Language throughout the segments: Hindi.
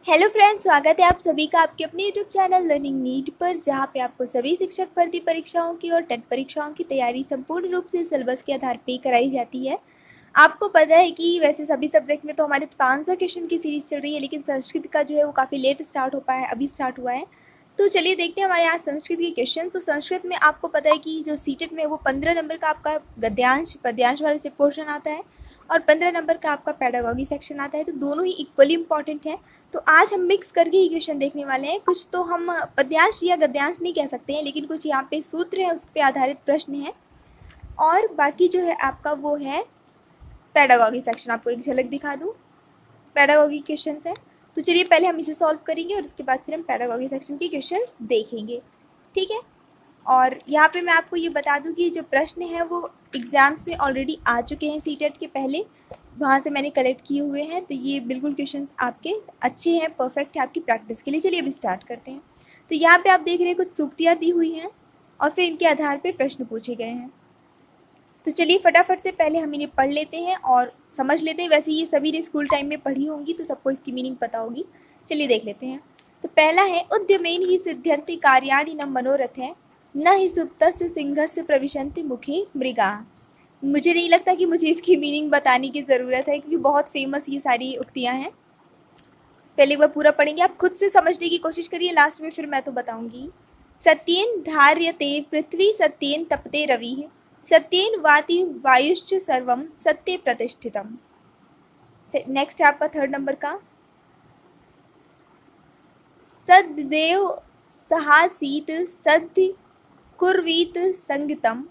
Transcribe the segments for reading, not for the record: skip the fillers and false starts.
हेलो फ्रेंड्स, स्वागत है आप सभी का आपके अपने यूट्यूब चैनल लर्निंग नीट पर, जहां पे आपको सभी शिक्षक भर्ती परीक्षाओं की और टेट परीक्षाओं की तैयारी संपूर्ण रूप से सिलेबस के आधार पर कराई जाती है। आपको पता है कि वैसे सभी सब्जेक्ट में तो हमारे 500 क्वेश्चन की सीरीज चल रही है, लेकिन संस्कृत का जो है वो काफ़ी लेट स्टार्ट हो पाया है, अभी स्टार्ट हुआ है। तो चलिए देखते हैं हमारे यहाँ संस्कृत के क्वेश्चन। तो संस्कृत में आपको पता है कि जो सीटेट में वो 15 नंबर का आपका गद्यांश पद्यांश वाले से पोर्शन आता है और 15 नंबर का आपका पेडागॉजी सेक्शन आता है। तो दोनों ही इक्वली इंपॉर्टेंट है। तो आज हम मिक्स करके ही क्वेश्चन देखने वाले हैं। कुछ तो हम पद्यांश या गद्यांश नहीं कह सकते हैं, लेकिन कुछ यहाँ पे सूत्र है उस पर आधारित प्रश्न है, और बाकी जो है आपका वो है पेडागॉजी सेक्शन। आपको एक झलक दिखा दूँ, पेडागॉजी क्वेश्चन है। तो चलिए पहले हम इसे सॉल्व करेंगे और उसके बाद फिर हम पेडागॉजी सेक्शन के क्वेश्चन देखेंगे, ठीक है। और यहाँ पे मैं आपको ये बता दूँ कि जो प्रश्न है वो एग्ज़ाम्स में ऑलरेडी आ चुके हैं, सीटेट के पहले वहाँ से मैंने कलेक्ट किए हुए हैं। तो ये बिल्कुल क्वेश्चंस आपके अच्छे हैं, परफेक्ट है आपकी प्रैक्टिस के लिए। चलिए अभी स्टार्ट करते हैं। तो यहाँ पे आप देख रहे हैं कुछ सूक्तियाँ दी हुई हैं और फिर इनके आधार पर प्रश्न पूछे गए हैं। तो चलिए फटाफट से पहले हम इन्हें पढ़ लेते हैं और समझ लेते हैं। वैसे ये सभी ने स्कूल टाइम में पढ़ी होंगी तो सबको इसकी मीनिंग पता होगी। चलिए देख लेते हैं। तो पहला है, उद्यमेन ही सिद्ध्यन्ति कार्याणि न मनोरथ है, न ही सुप्तस्य सिंहस्य प्रविशन्ति मुखे मृगा। मुझे नहीं लगता कि मुझे इसकी मीनिंग बताने की ज़रूरत है, क्योंकि बहुत फेमस ये सारी उक्तियाँ हैं। पहले एक बार पूरा पढ़ेंगे, आप खुद से समझने की कोशिश करिए, लास्ट में फिर मैं तो बताऊंगी। सत्येन धार्यते पृथ्वी, सत्येन तपते रवि, सत्येन वाति वायुश्च सर्वम सत्ये प्रतिष्ठितम। नेक्स्ट है आपका थर्ड नंबर का, सद्देव सहासीत सद्य कुर्वीत संगतम,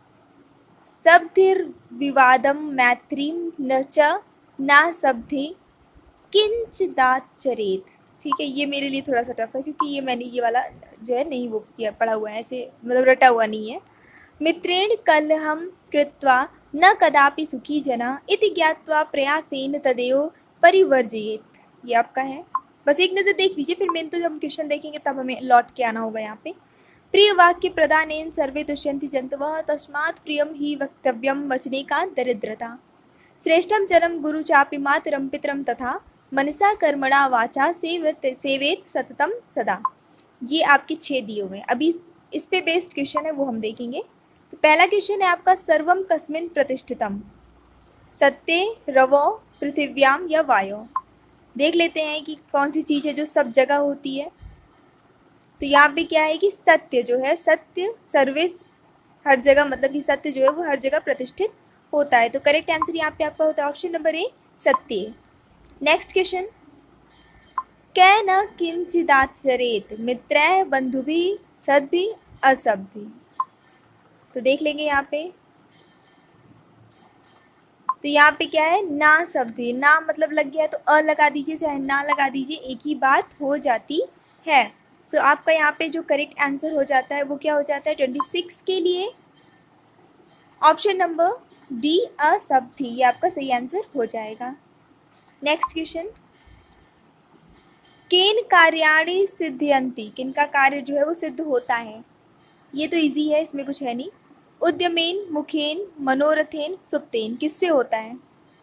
सब्धिर्विवादम मैत्रीम न च ना सब्धि किंचिदाचरेत। ठीक है, ये मेरे लिए थोड़ा सा टफ है, क्योंकि ये मैंने ये वाला जो है नहीं वो किया, पढ़ा हुआ है, ऐसे मतलब रटा हुआ नहीं है। मित्रेण कलहम कृत्वा न कदापि सुखी जना, इति ज्ञात्वा प्रयासेन तदेव परिवर्जयेत। ये आपका है, बस एक नज़र देख लीजिए, फिर मेन तो जब हम क्वेश्चन देखेंगे तब हमें लौट के आना होगा यहाँ पे। प्रिय वाक्य प्रदानेन सर्वे तुष्यन्ति जन्तवः, तस्मात् प्रियम ही वक्तव्यम वचने का दरिद्रता। श्रेष्ठम जन्म गुरु चापि मातरम पितरम तथा, मनसा कर्मणा वाचा सेवेत सततम सदा। ये आपके 6 दिए हुए हैं। अभी इस पे बेस्ड क्वेश्चन है, वो हम देखेंगे। तो पहला क्वेश्चन है आपका, सर्वम कस्मिन् प्रतिष्ठितम, सत्ये रवो पृथिव्याम या वायो। देख लेते हैं कि कौन सी चीज़ है जो सब जगह होती है। तो यहाँ पे क्या है कि सत्य जो है, सत्य सर्विस हर जगह, मतलब कि सत्य जो है वो हर जगह प्रतिष्ठित होता है। तो करेक्ट आंसर यहाँ पे आपका होता है ऑप्शन नंबर ए, सत्य। नेक्स्ट क्वेश्चन, कै न किंचिदाचरेत मित्रैः बंधुभिः सद्भिः असद्भिः। तो देख लेंगे यहाँ पे। तो यहाँ पे क्या है, ना सब्धि, ना मतलब लग गया है तो अ लगा दीजिए, चाहे ना लगा दीजिए, एक ही बात हो जाती है। तो आपका यहाँ पे जो करेक्ट आंसर हो जाता है वो क्या हो जाता है 26 के लिए, ऑप्शन नंबर डी असब्धि, ये आपका सही आंसर हो जाएगा। नेक्स्ट क्वेश्चन, केन कार्याणि सिद्ध्यन्ति, किन का कार्य जो है वो सिद्ध होता है। ये तो इजी है, इसमें कुछ है नहीं। उद्यमेन मुखेन मनोरथेन सुप्तेन, किससे होता है।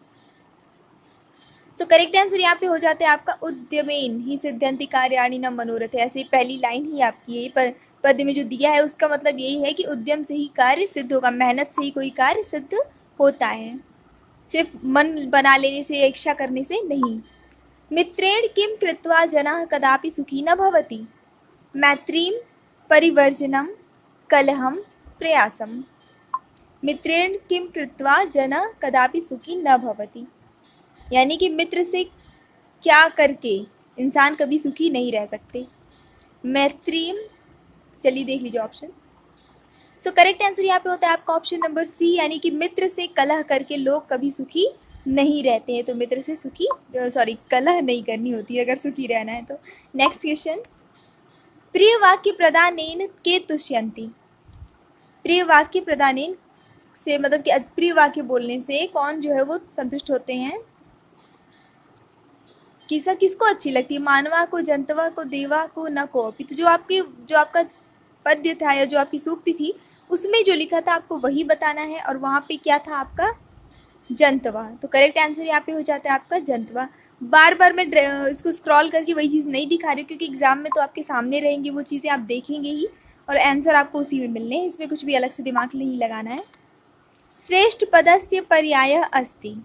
सो करेक्ट आंसर यहाँ पे हो जाता है आपका उद्यमेन ही सिद्ध्यन्ति कार्याणि न मनोरथ। ऐसे पहली लाइन ही आपकी है, पद में जो दिया है उसका मतलब यही है कि उद्यम से ही कार्य सिद्ध होगा, मेहनत से ही कोई कार्य सिद्ध होता है, सिर्फ मन बना लेने से, इच्छा करने से नहीं। मित्रेण किम कृत्वा जनः कदापि सुखी न भवति, मैत्रीम परिवर्जनम कलहम प्रयासम। मित्रेण किम कृत्वा जनः कदापि सुखी न भवति, यानी कि मित्र से क्या करके इंसान कभी सुखी नहीं रह सकते। मैत्रीम, चलिए देख लीजिए ऑप्शन। सो करेक्ट आंसर यहाँ पे होता है आपका ऑप्शन नंबर सी, यानी कि मित्र से कलह करके लोग कभी सुखी नहीं रहते हैं। तो मित्र से सुखी कलह नहीं करनी होती है अगर सुखी रहना है तो। नेक्स्ट क्वेश्चन, प्रिय वाक्य प्रदानेन के तुष्यन्ति। प्रिय वाक्य प्रदानेन से मतलब कि प्रिय वाक्य बोलने से कौन जो है वो संतुष्ट होते हैं, किसको अच्छी लगती है, मानवा को, जंतवा को, देवा को, न कोपि। तो जो आपका पद्य था या जो आपकी सूक्ति थी उसमें जो लिखा था आपको वही बताना है, और वहाँ पे क्या था आपका जंतवा। तो करेक्ट आंसर यहाँ पे हो जाता है आपका जंतवा। बार बार मैं इसको स्क्रॉल करके वही चीज़ नहीं दिखा रही हूँ, क्योंकि एग्जाम में तो आपके सामने रहेंगी वो चीज़ें, आप देखेंगे ही और आंसर आपको उसी में मिलने हैं, इसमें कुछ भी अलग से दिमाग नहीं लगाना है। श्रेष्ठ पदस्य पर्यायः अस्ति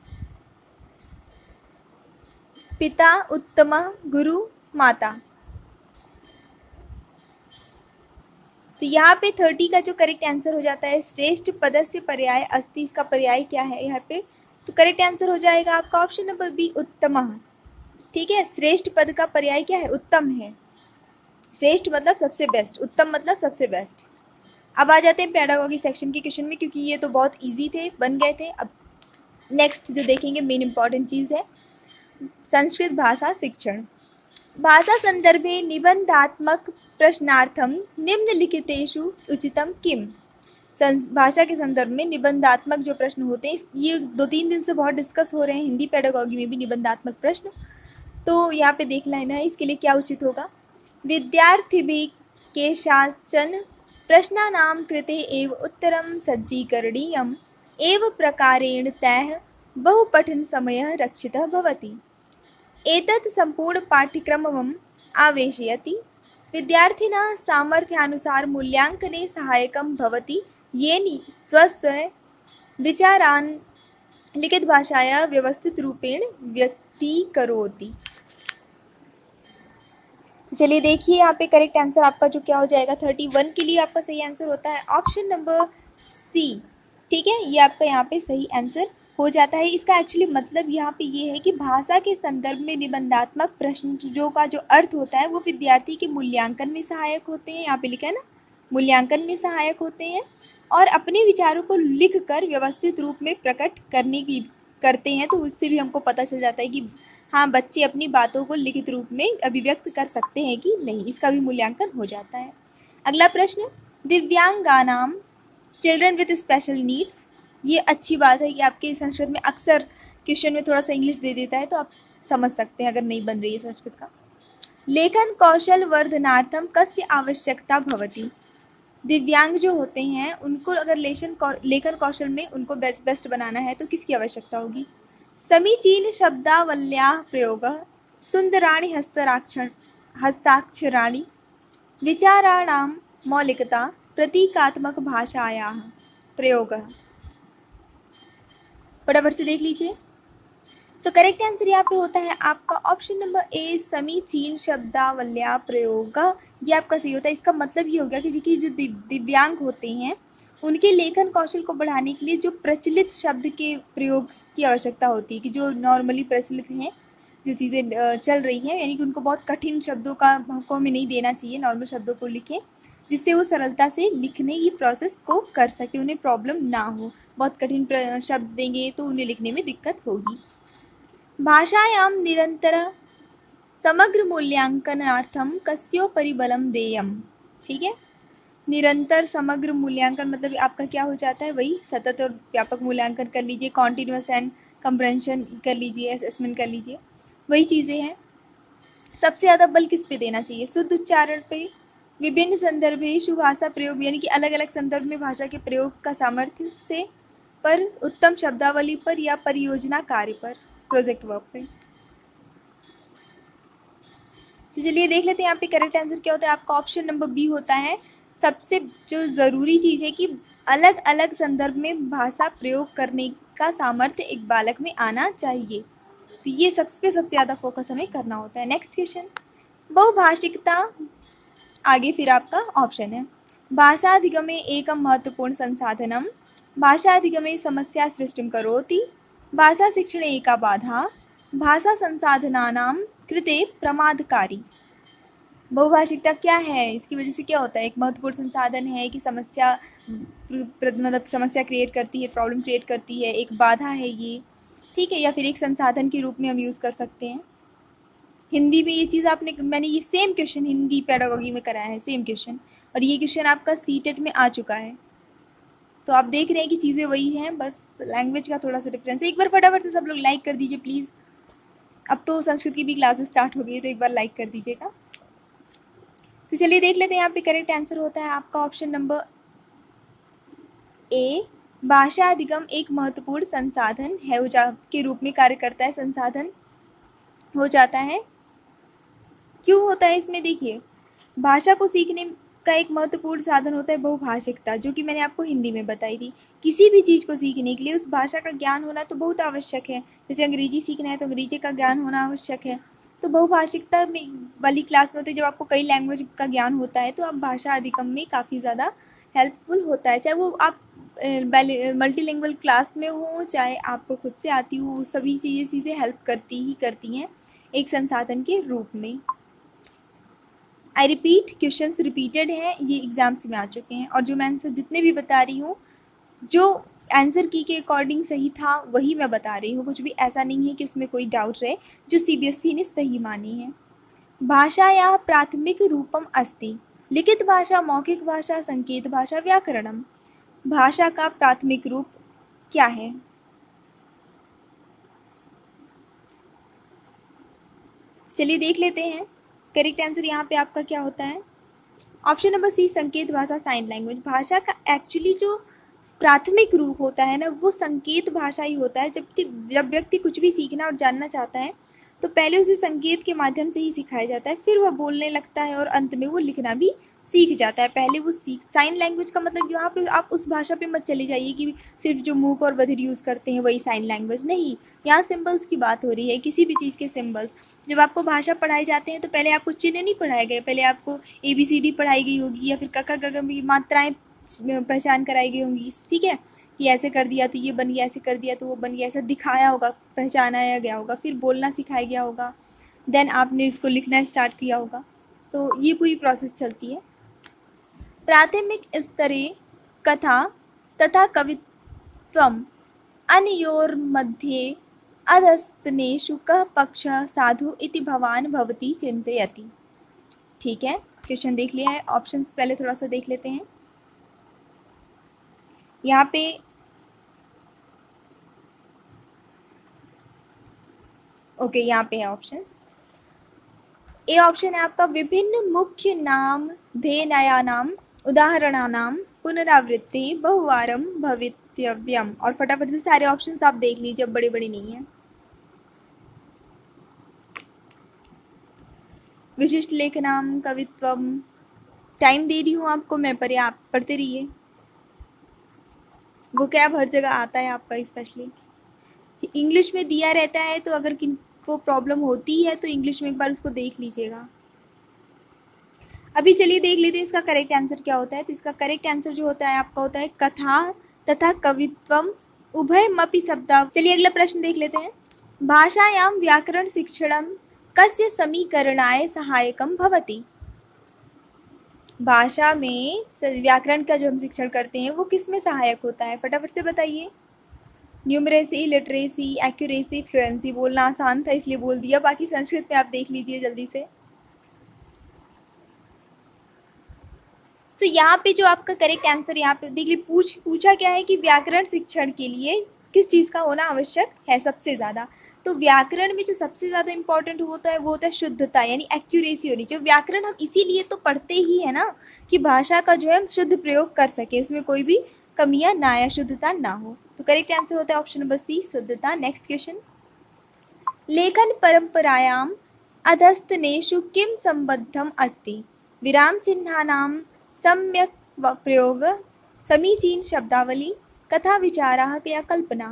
पिता, उत्तम, गुरु, माता। तो यहाँ पे 30 का जो करेक्ट आंसर हो जाता है श्रेष्ठ पदस्य पर्याय अस्ति, इसका पर्याय क्या है यहाँ पे, तो करेक्ट आंसर हो जाएगा आपका ऑप्शन नंबर बी, उत्तम। ठीक है, श्रेष्ठ पद का पर्याय क्या है, उत्तम है। श्रेष्ठ मतलब सबसे बेस्ट, उत्तम मतलब सबसे बेस्ट। अब आ जाते हैं पेडागोगी सेक्शन के क्वेश्चन में, क्योंकि ये तो बहुत इजी थे, बन गए थे। अब नेक्स्ट जो देखेंगे मेन इंपॉर्टेंट चीज़ है संस्कृत भाषा शिक्षण। भाषा संदर्भे निबंधात्मक प्रश्नार्थम निम्नलिखितेषु उचितम किम। भाषा के संदर्भ में निबंधात्मक जो प्रश्न होते हैं, ये 2-3 दिन से बहुत डिस्कस हो रहे हैं, हिंदी पेडागोगी में भी निबंधात्मक प्रश्न, तो यहाँ पे देख लेना है इसके लिए क्या उचित होगा। विद्यार्थिभिः केषाञ्चन प्रश्नानां कृते एव उत्तरं सज्जीकरणीयम् एव प्रकारेण तैः बहुपठनसमयः रक्षितः भवति। एतत् सम्पूर्णपाठ्यक्रमम् आवेशयति, विद्यार्थिनः सामर्थ्यानुसार मूल्याङ्कने सहायकं भवति, येन स्वस्य विचारान् लिखितभाषायां व्यवस्थितरूपेण व्यक्तीकरोति। तो चलिए देखिए यहाँ पे करेक्ट आंसर आपका जो क्या हो जाएगा, 31 के लिए आपका सही आंसर होता है ऑप्शन नंबर सी। ठीक है, ये आपका यहाँ पे सही आंसर हो जाता है। इसका एक्चुअली मतलब यहाँ पे ये है कि भाषा के संदर्भ में निबंधात्मक प्रश्न जो का जो अर्थ होता है वो विद्यार्थी के मूल्यांकन में सहायक होते हैं, यहाँ पे लिखा है ना, मूल्यांकन में सहायक होते हैं, और अपने विचारों को लिख कर व्यवस्थित रूप में प्रकट करते हैं। तो उससे भी हमको पता चल जाता है कि हाँ, बच्चे अपनी बातों को लिखित रूप में अभिव्यक्त कर सकते हैं कि नहीं, इसका भी मूल्यांकन हो जाता है। अगला प्रश्न, दिव्यांगानां चिल्ड्रन विद स्पेशल नीड्स। ये अच्छी बात है कि आपके संस्कृत में अक्सर क्वेश्चन में थोड़ा सा इंग्लिश दे देता है, तो आप समझ सकते हैं अगर नहीं बन रही है संस्कृत का। लेखन कौशल वर्धनार्थम कस्य आवश्यकता भवति। दिव्यांग जो होते हैं उनको अगर लेखन कौशल में उनको बेस्ट बनाना है तो किसकी आवश्यकता होगी। समीचीन शब्दावल्याः प्रयोगः, सुंदराणि हस्ताक्षराणि, विचाराणां मौलिकता, प्रतीकात्मक भाषायाः प्रयोगः। फटाफट से देख लीजिए। सो करेक्ट आंसर यहाँ पे होता है आपका ऑप्शन नंबर ए, समीचीन शब्दावल्या प्रयोग। ये आपका सही होता है। इसका मतलब ये हो गया कि देखिए जो दिव्यांग होते हैं उनके लेखन कौशल को बढ़ाने के लिए जो प्रचलित शब्द के प्रयोग की आवश्यकता होती है, कि जो नॉर्मली प्रचलित हैं, जो चीज़ें चल रही हैं, यानी कि उनको बहुत कठिन शब्दों का हमको हमें नहीं देना चाहिए, नॉर्मल शब्दों को लिखें जिससे वो सरलता से लिखने की प्रोसेस को कर सके, उन्हें प्रॉब्लम ना हो। बहुत कठिन शब्द देंगे तो उन्हें लिखने में दिक्कत होगी। भाषायां निरंतर समग्र मूल्यांकनार्थम कस्योपरि बलं देयम्। ठीक है, निरंतर समग्र मूल्यांकन मतलब आपका क्या हो जाता है, वही सतत और व्यापक मूल्यांकन कर लीजिए, कॉन्टिन्यूस एंड कंप्रेंशन कर लीजिए, असेसमेंट कर लीजिए, वही चीज़ें हैं। सबसे ज़्यादा बल किस पे देना चाहिए, शुद्ध उच्चारण पे, विभिन्न संदर्भेषु भाषा प्रयोग यानी कि अलग अलग संदर्भ में भाषा के प्रयोग का सामर्थ्य से, पर उत्तम शब्दावली पर, या परियोजना कार्य पर, प्रोजेक्ट वर्क पे। तो चलिए देख लेते हैं यहाँ पे करेक्ट आंसर क्या होता है। आपका ऑप्शन नंबर बी होता है। सबसे जो ज़रूरी चीज़ है कि अलग अलग संदर्भ में भाषा प्रयोग करने का सामर्थ्य एक बालक में आना चाहिए, तो ये सबसे ज़्यादा फोकस हमें करना होता है। नेक्स्ट क्वेश्चन, बहुभाषिकता। आगे फिर आपका ऑप्शन है, भाषाधिगमे एकं महत्वपूर्ण संसाधनम, भाषाधिगमे समस्या सृष्टिं करोति, भाषा शिक्षणे एका बाधा, भाषा संसाधनानां कृते प्रमादकारी। बहुभाषिकता क्या है, इसकी वजह से क्या होता है, एक महत्वपूर्ण संसाधन है कि समस्या मतलब समस्या क्रिएट करती है, प्रॉब्लम क्रिएट करती है, एक बाधा है ये, ठीक है, या फिर एक संसाधन के रूप में हम यूज़ कर सकते हैं। हिंदी में ये चीज़ मैंने ये सेम क्वेश्चन हिंदी पेडागोगी में कराया है, सेम क्वेश्चन, और ये क्वेश्चन आपका सीटेट में आ चुका है। तो आप देख रहे हैं कि चीज़ें वही हैं, बस लैंग्वेज का थोड़ा सा डिफरेंस है। एक बार फटाफट से सब लोग लाइक कर दीजिए प्लीज़। अब तो संस्कृत की भी क्लासेस स्टार्ट हो गई है, तो एक बार लाइक कर दीजिएगा। तो चलिए देख लेते हैं यहाँ पे करेक्ट आंसर होता है आपका ऑप्शन नंबर ए, भाषा अधिगम एक महत्वपूर्ण संसाधन है, के रूप में कार्य करता है, संसाधन हो जाता है। क्यों होता है इसमें, देखिए, भाषा को सीखने का एक महत्वपूर्ण साधन होता है बहुभाषिकता, जो कि मैंने आपको हिंदी में बताई थी। किसी भी चीज़ को सीखने के लिए उस भाषा का ज्ञान होना तो बहुत आवश्यक है। जैसे अंग्रेजी सीखना है तो अंग्रेजी का ज्ञान होना आवश्यक है। तो बहुभाषिकता में वाली क्लास में होते हैं, जब आपको कई लैंग्वेज का ज्ञान होता है तो आप भाषा अधिगम में काफ़ी ज़्यादा हेल्पफुल होता है। चाहे वो आप मल्टीलिंगुअल क्लास में हो, चाहे आपको खुद से आती हो, सभी चीज़ें हेल्प करती ही करती हैं एक संसाधन के रूप में। आई रिपीट, क्वेश्चंस रिपीटेड हैं, ये एग्जाम्स में आ चुके हैं, और जो मैं आंसर जितने भी बता रही हूँ, जो आंसर की के अकॉर्डिंग सही था वही मैं बता रही हूँ। कुछ भी ऐसा नहीं है कि उसमें कोई डाउट रहे जो सीबीएसई ने सही मानी है। भाषायाः प्राथमिक रूपम अस्ति। लिखित भाषा, मौखिक भाषा, संकेत भाषा, व्याकरणम। भाषा का प्राथमिक रूप क्या है? चलिए देख लेते हैं। करेक्ट आंसर यहाँ पे आपका क्या होता है? ऑप्शन नंबर सी, संकेत भाषा, साइन लैंग्वेज। भाषा का एक्चुअली जो प्राथमिक रूप होता है ना, वो संकेत भाषा ही होता है। जबकि जब व्यक्ति कुछ भी सीखना और जानना चाहता है तो पहले उसे संकेत के माध्यम से ही सिखाया जाता है, फिर वह बोलने लगता है और अंत में वो लिखना भी सीख जाता है। पहले वो साइन लैंग्वेज का मतलब यहाँ पे आप उस भाषा पे मत चले जाइए कि सिर्फ जो मूक और बधिर यूज़ करते हैं वही साइन लैंग्वेज, नहीं। यहाँ सिंबल्स की बात हो रही है, किसी भी चीज़ के सिंबल्स। जब आपको भाषा पढ़ाई जाते हैं तो पहले आपको चिन्ह नहीं पढ़ाए गए, पहले आपको ABCD पढ़ाई गई होगी, या फिर कका गगम की मात्राएं पहचान कराई गई होंगी, ठीक है, कि ऐसे कर दिया तो ये बन गया, ऐसे कर दिया तो वो बन गया, ऐसा दिखाया होगा, पहचानाया गया होगा, फिर बोलना सिखाया गया होगा, देन आपने उसको लिखना स्टार्ट किया होगा। तो ये पूरी प्रोसेस चलती है। प्राथमिक स्तरे कथा तथा कवित्वम् अनयोर्मध्ये अधस्तनेषु कः पक्षः साधु इति भवान् भवती चिन्तयति। ठीक है, क्वेश्चन देख लिया है। ऑप्शंस पहले थोड़ा सा देख लेते हैं। यहाँ पे ओके, यहाँ पे है ऑप्शंस। ए ऑप्शन है आपका, विभिन्न मुख्य नाम धेनयानाम उदाहरणानाम पुनरावृत्ति बहुवारम भवितव्यम। और फटाफट से सारे ऑप्शंस आप देख लीजिए, बड़े बड़े नहीं है। विशिष्ट लेखनाम, कवित्वम। टाइम दे रही हूँ आपको मैं, पर आप पढ़ते रहिए। वो क्या हर जगह आता है आपका, स्पेशली इंग्लिश में दिया रहता है, तो अगर किनको प्रॉब्लम होती है तो इंग्लिश में एक बार उसको देख लीजिएगा। अभी चलिए देख लेते हैं इसका करेक्ट आंसर क्या होता है। तो इसका करेक्ट आंसर जो होता है आपका होता है कथा तथा कवित्वम उभयमपि शब्दा। चलिए अगला प्रश्न देख लेते हैं। भाषायां व्याकरण शिक्षणं कस्य समीकरणाय सहायकं भवति। भाषा में व्याकरण का जो हम शिक्षण करते हैं वो किस में सहायक होता है, फटाफट से बताइए। Numeracy, literacy, accuracy, fluency. बोलना आसान था इसलिए बोल दिया, बाकी संस्कृत में आप देख लीजिए जल्दी से। तो यहाँ पे जो आपका करेक्ट आंसर यहाँ पे देख लीजिए, पूछा क्या है कि व्याकरण शिक्षण के लिए किस चीज़ का होना आवश्यक है सबसे ज़्यादा। तो व्याकरण में जो सबसे ज़्यादा इंपॉर्टेंट होता है वो होता है शुद्धता, यानी एक्यूरेसी होनी चाहिए। व्याकरण हम इसीलिए तो पढ़ते ही है ना, कि भाषा का जो है हम शुद्ध प्रयोग कर सके, उसमें कोई भी कमियां ना या शुद्धता ना हो। तो करेक्ट आंसर होता है ऑप्शन नंबर सी, शुद्धता। Next question. लेखन परंपरायां अधस्तनेषु किम संबद्धम अस्ति। विराम चिह्नानां सम्यक प्रयोग, समीचीन शब्दावली, कथा विचाराः या कल्पना।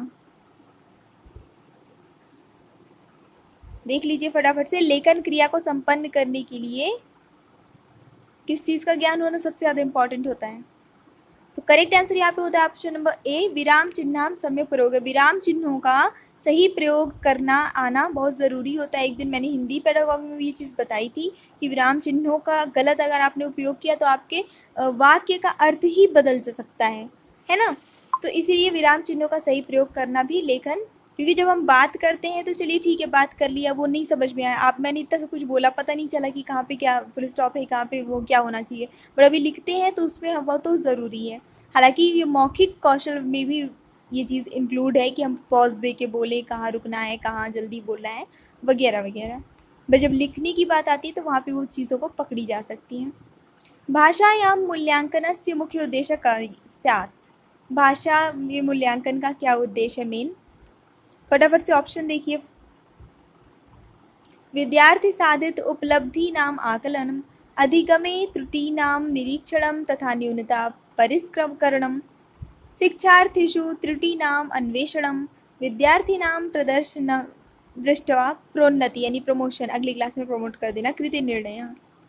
देख लीजिए फटाफट से। लेखन क्रिया को संपन्न करने के लिए किस चीज़ का ज्ञान होना सबसे ज़्यादा इंपॉर्टेंट होता है। तो करेक्ट आंसर यहाँ पे होता है ऑप्शन नंबर ए, विराम चिह्नाम सम्यक प्रयोग। विराम चिन्हों का सही प्रयोग करना आना बहुत ज़रूरी होता है। एक दिन मैंने हिंदी पेडागॉजी में ये चीज़ बताई थी कि विराम चिन्हों का गलत अगर आपने उपयोग किया तो आपके वाक्य का अर्थ ही बदल सकता है ना। तो इसीलिए विराम चिन्हों का सही प्रयोग करना भी लेखन, क्योंकि जब हम बात करते हैं तो चलिए ठीक है बात कर लिया, वो नहीं समझ में आया, मैंने इतना सब कुछ बोला, पता नहीं चला कि कहाँ पे क्या फुल स्टॉप है, कहाँ पे वो क्या होना चाहिए, बट अभी लिखते हैं तो उसमें हम बहुत तो ज़रूरी है। हालांकि ये मौखिक कौशल में भी ये चीज़ इंक्लूड है कि हम पॉज दे के बोले, कहाँ रुकना है, कहाँ जल्दी बोलना है, वगैरह वगैरह। बट जब लिखने की बात आती है तो वहाँ पे वो चीज़ों को पकड़ी जा सकती हैं। भाषायां मूल्यांकनस्य मुख्य उद्देश्य का स्यात्। भाषा में मूल्यांकन का क्या उद्देश्य है मेन, फटाफट से ऑप्शन देखिए। विद्यार्थी साधित उपलब्धीनाम् आकलनम्, अधिगमे त्रुटीनां निरीक्षणं तथा न्यूनता परिष्करणम्, शिक्षार्थिषु त्रुटीनाम् अन्वेषणं, विद्यार्थिनां प्रदर्शनं दृष्ट्वा प्रोन्नति यानी प्रमोशन, अगली क्लास में प्रमोट कर देना, कृति निर्णय।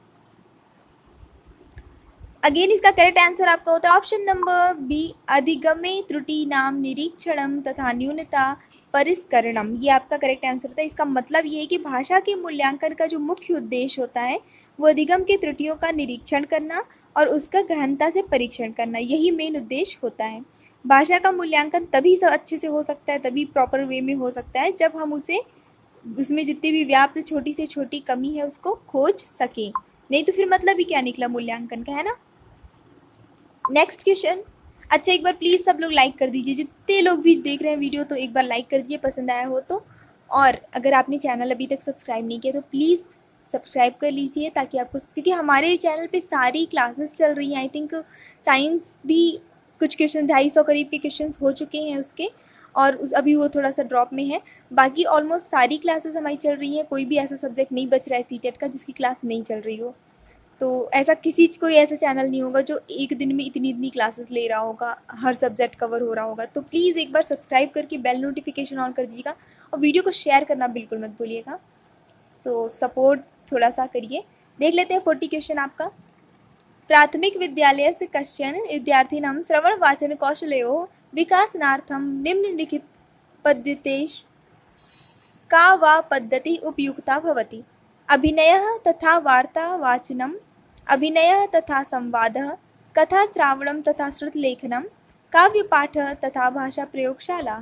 अगेन इसका करेक्ट आंसर आपका होता है ऑप्शन नंबर बी, अधिगमे त्रुटीनां निरीक्षणम तथा न्यूनता परिष्करणम। ये आपका करेक्ट आंसर होता है। इसका मतलब ये है कि भाषा के मूल्यांकन का जो मुख्य उद्देश्य होता है वो अधिगम की त्रुटियों का निरीक्षण करना और उसका गहनता से परीक्षण करना, यही मेन उद्देश्य होता है। भाषा का मूल्यांकन तभी सब अच्छे से हो सकता है, तभी प्रॉपर वे में हो सकता है जब हम उसमें जितनी भी व्याप्त छोटी से छोटी कमी है उसको खोज सकें, नहीं तो फिर मतलब ही क्या निकला मूल्यांकन का, है ना। Next question. अच्छा, एक बार प्लीज़ सब लोग लाइक कर दीजिए, जितने लोग भी देख रहे हैं वीडियो तो एक बार लाइक कर दीजिए पसंद आया हो तो। और अगर आपने चैनल अभी तक सब्सक्राइब नहीं किया तो प्लीज़ सब्सक्राइब कर लीजिए, ताकि आपको, क्योंकि हमारे चैनल पे सारी क्लासेस चल रही हैं। आई थिंक साइंस भी कुछ क्वेश्चन 250 करीब के क्वेश्चन हो चुके हैं उसके, और अभी वो थोड़ा सा ड्रॉप में है। बाकी ऑलमोस्ट सारी क्लासेस हमारी चल रही हैं, कोई भी ऐसा सब्जेक्ट नहीं बच रहा है सीटेट का जिसकी क्लास नहीं चल रही हो। तो ऐसा कोई ऐसा चैनल नहीं होगा जो एक दिन में इतनी क्लासेस ले रहा होगा, हर सब्जेक्ट कवर हो रहा होगा। तो प्लीज़ एक बार सब्सक्राइब करके बेल नोटिफिकेशन ऑन कर दीजिएगा और वीडियो को शेयर करना बिल्कुल मत भूलिएगा। सो सपोर्ट थोड़ा सा करिए। देख लेते हैं 40 क्वेश्चन आपका। प्राथमिक विद्यालय से कश्चन विद्यार्थिनां श्रवण वाचन कौशलयोः विकासनार्थं निम्नलिखित पद्धतेषु का वा पद्धति उपयुक्ता भवति। अभिनयः तथा वार्तावाचनम्, अभिनयः तथा संवादः, कथा श्रावणं तथा श्रुतलेखनं, काव्यपाठः तथा भाषा प्रयोगशाला।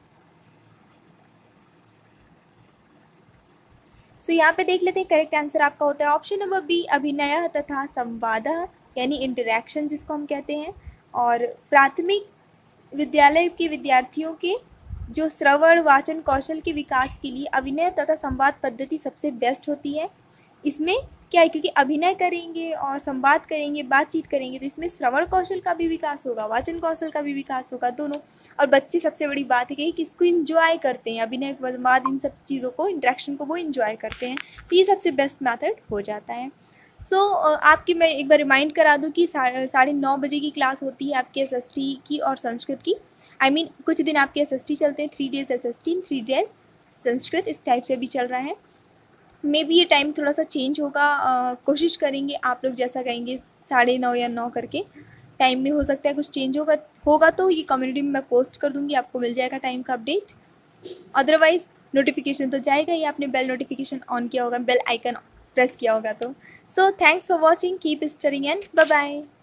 सो यहाँ पे देख लेते हैं, करेक्ट आंसर आपका होता है ऑप्शन नंबर बी, अभिनयः तथा संवादः यानी इंटरेक्शन जिसको हम कहते हैं। और प्राथमिक विद्यालय के विद्यार्थियों के जो श्रवण वाचन कौशल के विकास के लिए अभिनय तथा संवाद पद्धति सबसे बेस्ट होती है। इसमें क्या है, क्योंकि अभिनय करेंगे और संवाद करेंगे, बातचीत करेंगे, तो इसमें श्रवण कौशल का भी विकास होगा, वाचन कौशल का भी विकास होगा, दोनों। और बच्चे, सबसे बड़ी बात है कि इसको इंजॉय करते हैं, अभिनय संवाद इन सब चीज़ों को, इंटरेक्शन को वो इंजॉय करते हैं। तो ये सबसे बेस्ट मेथड हो जाता है। आपकी मैं एक बार रिमाइंड करा दूँ कि 9:30 बजे की क्लास होती है आपकी SST की और संस्कृत की। कुछ दिन आपके SST चलते हैं, 3 डेज SST, 3 डेज संस्कृत, इस टाइप से भी चल रहा है। मे बी ये टाइम थोड़ा सा चेंज होगा, कोशिश करेंगे आप लोग जैसा कहेंगे 9:30 या 9 करके टाइम में, हो सकता है कुछ चेंज होगा तो ये कम्युनिटी में मैं पोस्ट कर दूँगी, आपको मिल जाएगा टाइम का अपडेट। अदरवाइज़ नोटिफिकेशन तो जाएगा ही, आपने बेल नोटिफिकेशन ऑन किया होगा, बेल आइकन प्रेस किया होगा तो। So thanks for watching, keep studying and bye bye.